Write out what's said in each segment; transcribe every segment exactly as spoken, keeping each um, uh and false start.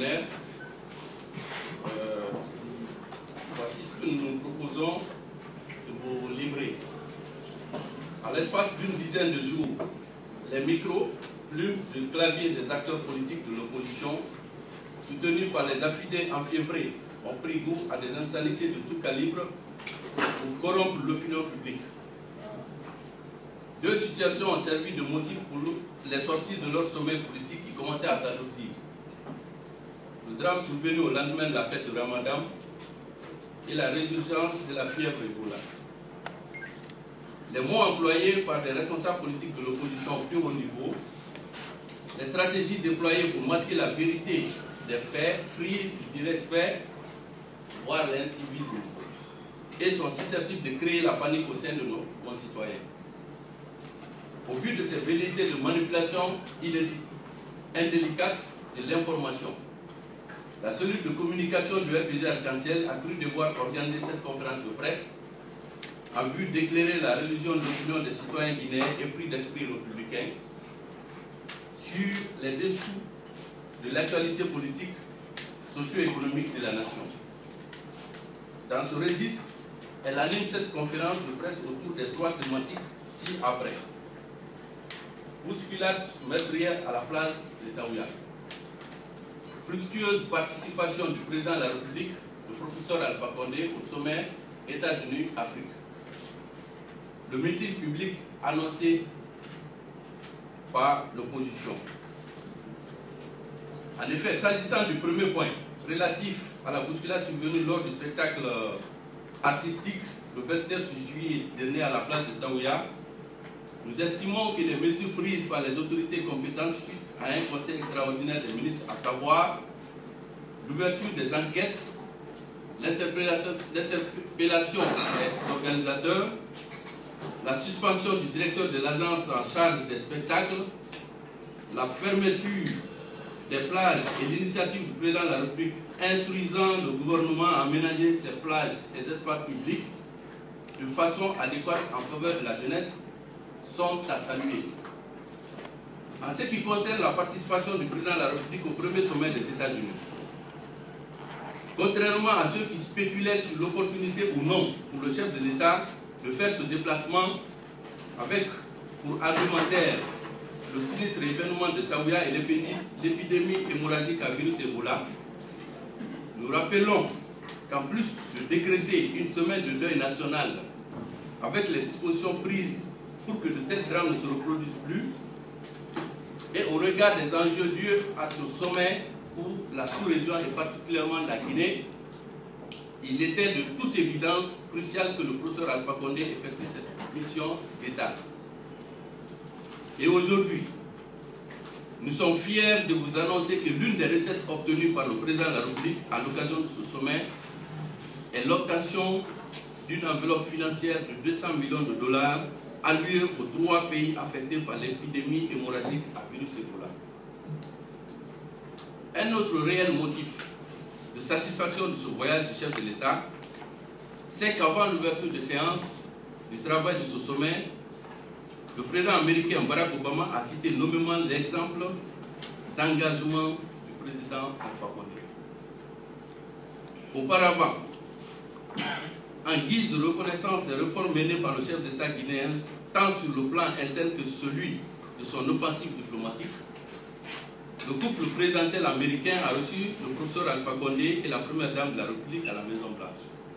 extraordinaire. Euh, voici ce que nous nous proposons de vous livrer. À l'espace d'une dizaine de jours, les micros, plumes et claviers des acteurs politiques de l'opposition, soutenus par les affidés enfiévrés, ont pris goût à des insanités de tout calibre pour corrompre l'opinion publique. Deux situations ont servi de motif pour les sorties de leur sommet politique qui commençait à s'adoucir. Le drame survenu au lendemain de la fête de Ramadan et la résurgence de la fièvre Ebola. Les mots employés par des responsables politiques de l'opposition au plus haut niveau, les stratégies déployées pour masquer la vérité des faits, frisent du respect, voire l'incivisme, et sont susceptibles de créer la panique au sein de nos concitoyens. Au vu de ces velléités de manipulation indélicate de l'information, la cellule de communication du R P G Arc-en-Ciel a cru devoir organiser cette conférence de presse en vue d'éclairer la religion de l'opinion des citoyens guinéens épris d'esprit républicain sur les dessous de l'actualité politique, socio-économique de la nation. Dans ce registre, elle anime cette conférence de presse autour des trois thématiques ci-après. Bousculade meurtrière à la place de Taouya. Fructueuse participation du président de la République, le professeur Alpha Condé, au sommet États-Unis-Afrique. Le meeting public annoncé par l'opposition. En effet, s'agissant du premier point, relatif à la bousculade survenue lors du spectacle artistique le vingt-neuf juillet dernier à la place de Taouya, nous estimons que les mesures prises par les autorités compétentes suite à un conseil extraordinaire des ministres, à savoir l'ouverture des enquêtes, l'interpellation des organisateurs, la suspension du directeur de l'agence en charge des spectacles, la fermeture des plages et l'initiative du président de la République instruisant le gouvernement à aménager ces plages, ces espaces publics de façon adéquate en faveur de la jeunesse sont à saluer. En ce qui concerne la participation du président de la République au premier sommet des États-Unis, contrairement à ceux qui spéculaient sur l'opportunité ou non pour le chef de l'État de faire ce déplacement avec, pour argumentaire, le sinistre événement de Taouya et l'épidémie hémorragique à virus Ebola, nous rappelons qu'en plus de décréter une semaine de deuil national avec les dispositions prises pour que de tels drames ne se reproduisent plus, et au regard des enjeux dus à ce sommet pour la sous-région et particulièrement la Guinée, il était de toute évidence crucial que le professeur Alpha Condé effectue cette mission d'État. Et aujourd'hui, nous sommes fiers de vous annoncer que l'une des recettes obtenues par le président de la République à l'occasion de ce sommet est l'obtention d'une enveloppe financière de deux cents millions de dollars allouée aux trois pays affectés par l'épidémie hémorragique à virus Ebola. Un autre réel motif de satisfaction de ce voyage du chef de l'État, c'est qu'avant l'ouverture de séance du travail de ce sommet, le président américain Barack Obama a cité nommément l'exemple d'engagement du président Alpha Condé. Auparavant, en guise de reconnaissance des réformes menées par le chef d'État guinéen, tant sur le plan interne que celui de son offensive diplomatique, le couple présidentiel américain a reçu le professeur Alpha Condé et la première dame de la République à la Maison-Blanche.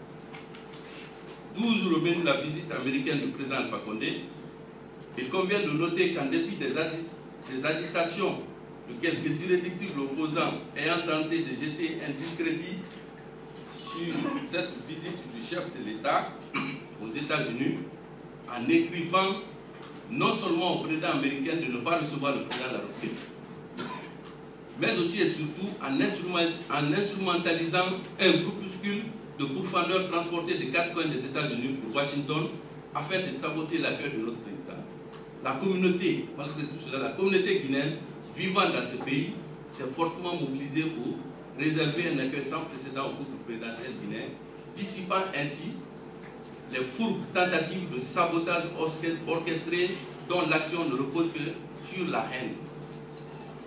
douze jours au menu de la visite américaine du président Alpha Condé, il convient de noter qu'en dépit des, des agitations de quelques irréductibles opposants ayant tenté de jeter un discrédit sur cette visite du chef de l'État aux États-Unis, en écrivant non seulement au président américain de ne pas recevoir le président de la République, mais aussi et surtout en, instrument, en instrumentalisant un groupuscule de pourfendeurs transportés des quatre coins des États-Unis pour Washington afin de saboter l'accueil de notre président. La communauté, malgré tout cela, la communauté guinéenne vivant dans ce pays s'est fortement mobilisée pour réserver un accueil sans précédent au couple présidentiel guinéen, dissipant ainsi les fourbes tentatives de sabotage orchestrées dont l'action ne repose que sur la haine.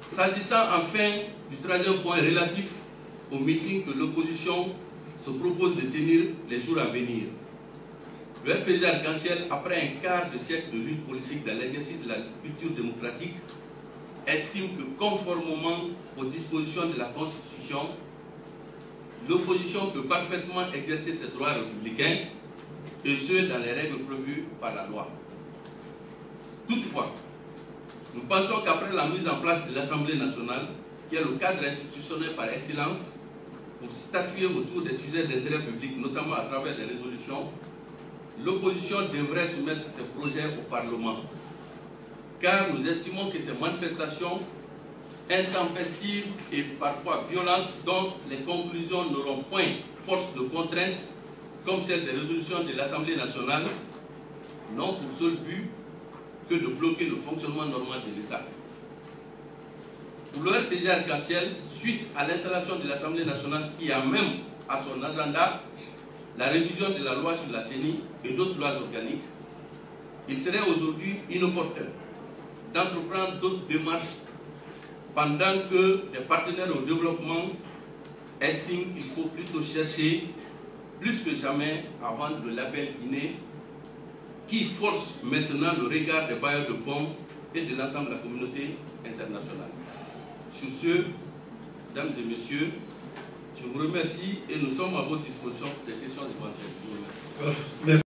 S'agissant enfin du troisième point relatif au meeting que l'opposition se propose de tenir les jours à venir, le R P G Arc-en-Ciel, après un quart de siècle de lutte politique dans l'exercice de la culture démocratique, estime que conformément aux dispositions de la Constitution, l'opposition peut parfaitement exercer ses droits républicains, et ce, dans les règles prévues par la loi. Toutefois, nous pensons qu'après la mise en place de l'Assemblée nationale, qui est le cadre institutionnel par excellence pour statuer autour des sujets d'intérêt public, notamment à travers des résolutions, l'opposition devrait soumettre ses projets au Parlement. Car nous estimons que ces manifestations intempestives et parfois violentes, dont les conclusions n'auront point force de contrainte, comme celle des résolutions de l'Assemblée nationale, n'ont pour seul but que de bloquer le fonctionnement normal de l'État. Pour le R P G Arc-en-Ciel, suite à l'installation de l'Assemblée nationale qui a même à son agenda la révision de la loi sur la C E N I et d'autres lois organiques, il serait aujourd'hui inopportun d'entreprendre d'autres démarches pendant que les partenaires au développement estiment qu'il faut plutôt chercher plus que jamais à vendre le label Guinée qui force maintenant le regard des bailleurs de fonds et de l'ensemble de la communauté internationale. Sur ce, mesdames et messieurs, je vous remercie et nous sommes à votre disposition pour des questions éventuelles. Je vous remercie.